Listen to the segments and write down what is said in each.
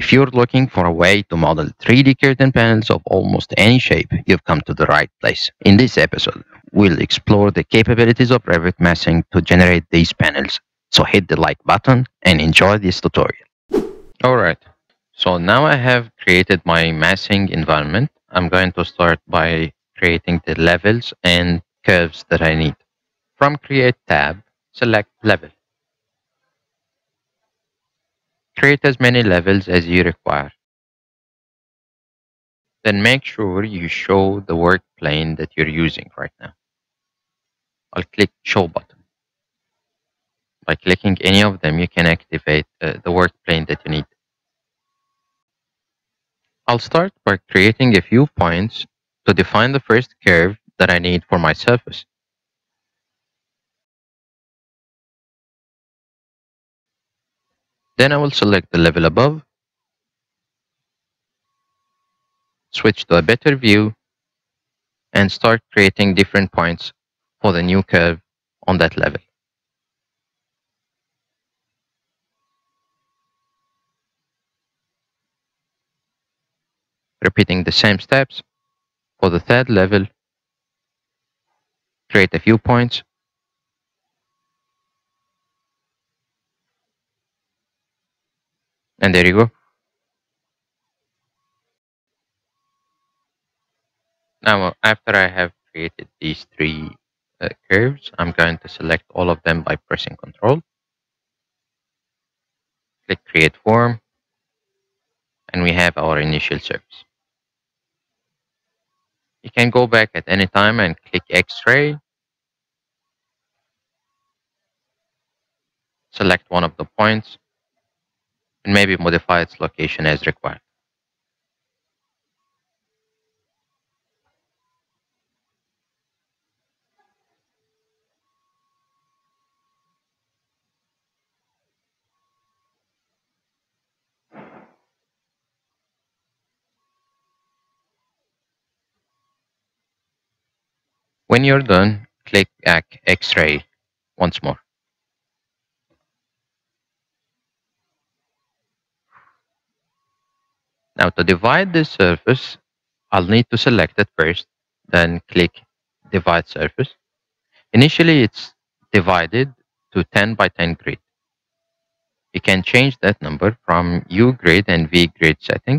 If you're looking for a way to model 3D curtain panels of almost any shape, you've come to the right place. In this episode, we'll explore the capabilities of Revit massing to generate these panels. So hit the like button and enjoy this tutorial. Alright, so now I have created my massing environment. I'm going to start by creating the levels and curves that I need. From Create tab, select Level. Create as many levels as you require. Then make sure you show the work plane that you're using right now. I'll click Show button. By clicking any of them, you can activate the work plane that you need. I'll start by creating a few points to define the first curve that I need for my surface. Then I will select the level above, switch to a better view, and start creating different points for the new curve on that level. Repeating the same steps for the third level, create a few points, and there you go. Now, after I have created these three curves, I'm going to select all of them by pressing Ctrl. Click Create Form, and we have our initial surface. You can go back at any time and click X-ray. Select one of the points, and maybe modify its location as required. When you're done, click X-ray once more. Now, to divide this surface, I'll need to select it first, then click Divide Surface. Initially, it's divided to 10 by 10 grid. You can change that number from U grid and V grid setting.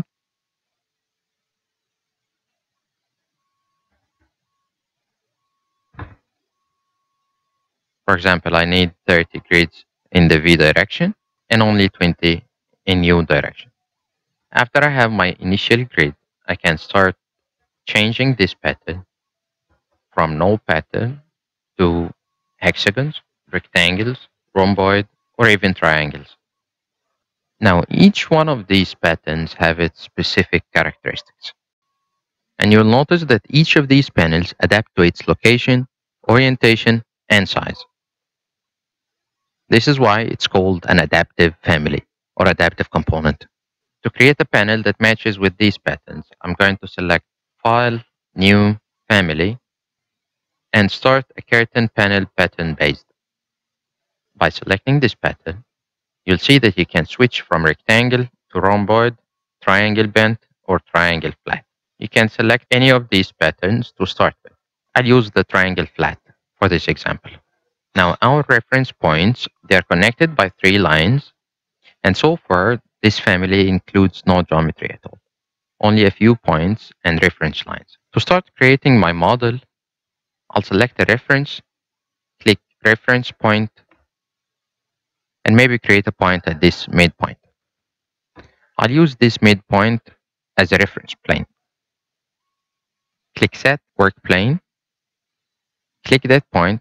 For example, I need 30 grids in the V direction and only 20 in U direction. After I have my initial grid, I can start changing this pattern from null pattern to hexagons, rectangles, rhomboid, or even triangles. Now, each one of these patterns have its specific characteristics. And you'll notice that each of these panels adapt to its location, orientation, and size. This is why it's called an adaptive family or adaptive component. To create a panel that matches with these patterns, I'm going to select File, New, Family, and start a curtain panel pattern based. By selecting this pattern, you'll see that you can switch from rectangle to rhomboid, triangle bent, or triangle flat. You can select any of these patterns to start with. I'll use the triangle flat for this example. Now, our reference points, they are connected by 3 lines, and so far, this family includes no geometry at all, only a few points and reference lines. To start creating my model, I'll select a reference, click Reference Point, and maybe create a point at this midpoint. I'll use this midpoint as a reference plane. Click Set Work Plane, click that point,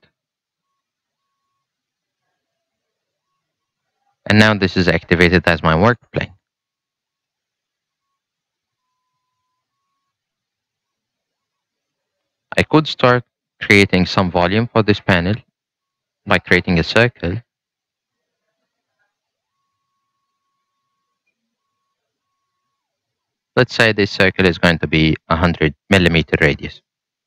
and now this is activated as my work plane. I could start creating some volume for this panel by creating a circle. Let's say this circle is going to be 100 millimeter radius.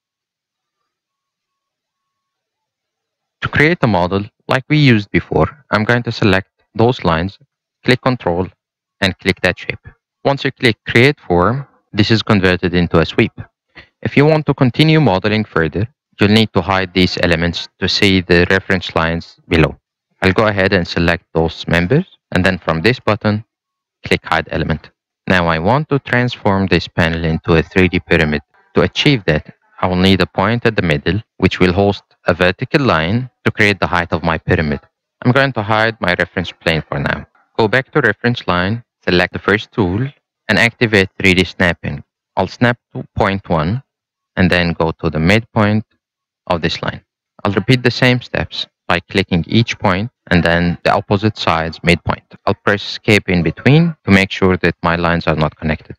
To create a model like we used before, I'm going to select those lines, click Control, and click that shape. Once you click Create Form, this is converted into a sweep. If you want to continue modeling further, you'll need to hide these elements to see the reference lines below. I'll go ahead and select those members, and then from this button, click Hide Element. Now I want to transform this panel into a 3D pyramid. To achieve that, I will need a point at the middle, which will host a vertical line to create the height of my pyramid. I'm going to hide my reference plane for now. Go back to reference line, select the first tool, and activate 3D snapping. I'll snap to point 1, and then go to the midpoint of this line. I'll repeat the same steps by clicking each point and then the opposite side's midpoint. I'll press escape in between to make sure that my lines are not connected.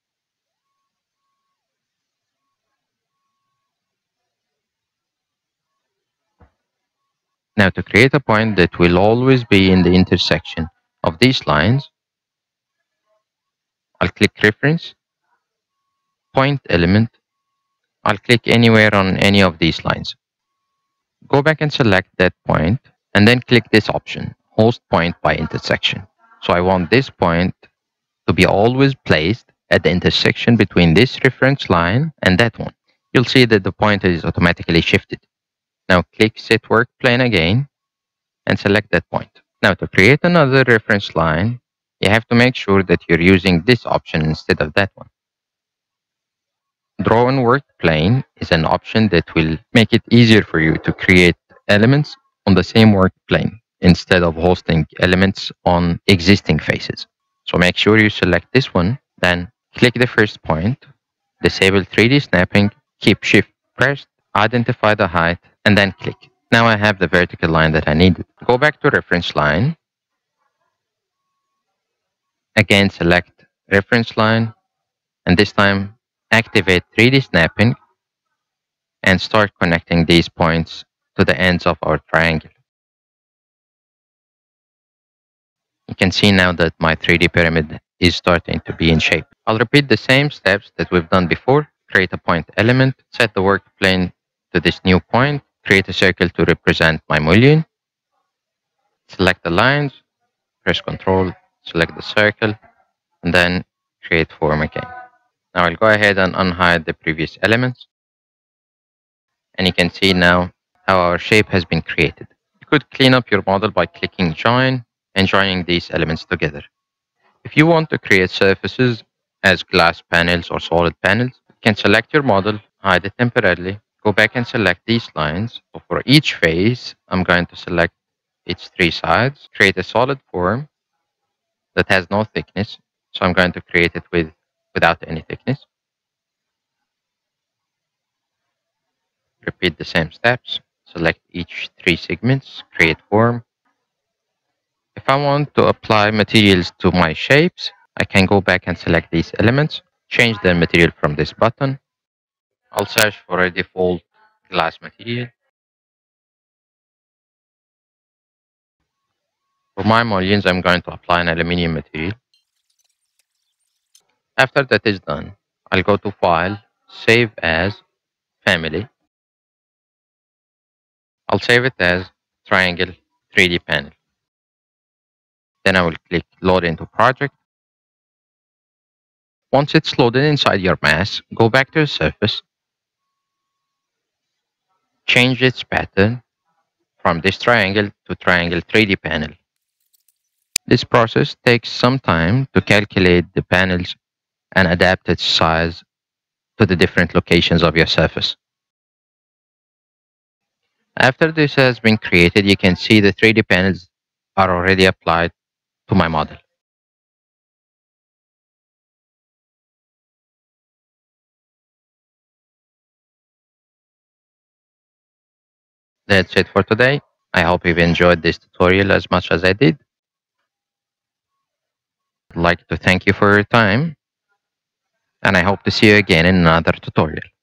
Now to create a point that will always be in the intersection of these lines, I'll click Reference, Point Element. I'll click anywhere on any of these lines. Go back and select that point and then click this option, Host Point by Intersection. So I want this point to be always placed at the intersection between this reference line and that one. You'll see that the pointer is automatically shifted. Now click Set Work Plane again and select that point. Now to create another reference line, you have to make sure that you're using this option instead of that one. Draw and Work Plane is an option that will make it easier for you to create elements on the same work plane instead of hosting elements on existing faces. So make sure you select this one, then click the first point, disable 3D snapping, keep Shift pressed, identify the height, and then click. Now I have the vertical line that I needed. Go back to reference line. Again, select reference line, and this time activate 3D snapping and start connecting these points to the ends of our triangle. You can see now that my 3D pyramid is starting to be in shape. I'll repeat the same steps that we've done before. Create a point element, set the work plane to this new point, create a circle to represent my mullion, select the lines, press Ctrl, select the circle, and then create form again. Now I'll go ahead and unhide the previous elements. And you can see now how our shape has been created. You could clean up your model by clicking Join and joining these elements together. If you want to create surfaces as glass panels or solid panels, you can select your model, hide it temporarily, go back and select these lines. So for each face, I'm going to select its 3 sides, create a solid form that has no thickness. So I'm going to create it without any thickness. Repeat the same steps. Select each 3 segments, create form. If I want to apply materials to my shapes, I can go back and select these elements, change the material from this button. I'll search for a default glass material. For my mullions, I'm going to apply an aluminium material. After that is done, I'll go to File, Save as, Family. I'll save it as Triangle 3D Panel. Then I will click Load into Project. Once it's loaded inside your mask, go back to the surface, change its pattern from this triangle to Triangle 3D Panel. This process takes some time to calculate the panels and adapt its size to the different locations of your surface. After this has been created, you can see the 3D panels are already applied to my model. That's it for today. I hope you've enjoyed this tutorial as much as I did. I'd like to thank you for your time, and I hope to see you again in another tutorial.